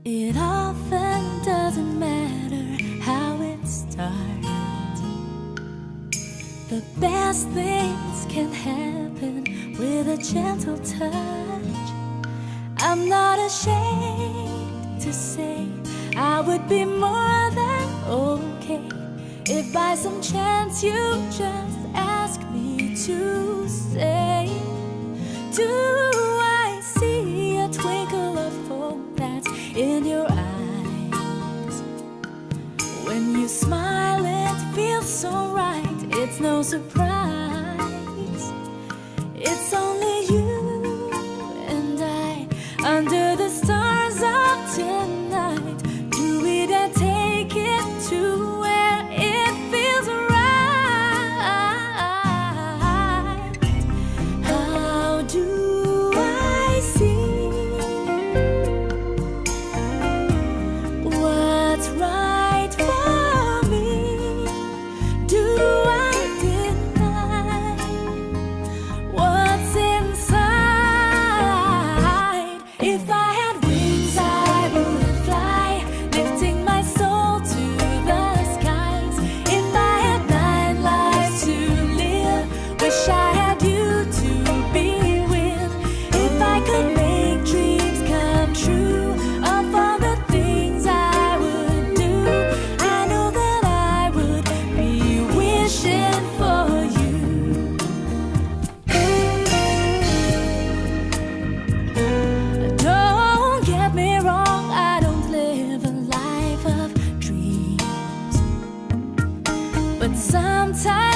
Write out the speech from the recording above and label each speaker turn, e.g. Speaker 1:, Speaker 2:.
Speaker 1: It often doesn't matter how it starts. The best things can happen with a gentle touch. I'm not ashamed to say I would be more than okay if by some chance you just ask me to say, do I see a twinkle of hope that's in your eyes? When you smile it feels so right, it's no surprise. It's only you and I under the stars of tonight. Do we dare take it to where it feels right? How do I see what's right for me? Do I deny what's inside? If I had wings, I would fly, lifting my soul to the skies. If I had 9 lives to live, wish I had you to be with. If I could make dreams come true of all the things I would do, I know that I would be wishing for you. Don't get me wrong, I don't live a life of dreams, but sometimes